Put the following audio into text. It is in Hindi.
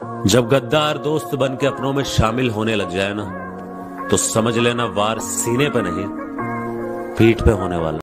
जब गद्दार दोस्त बन के अपनों में शामिल होने लग जाए ना, तो समझ लेना वार सीने पे नहीं, पीठ पे होने वाला।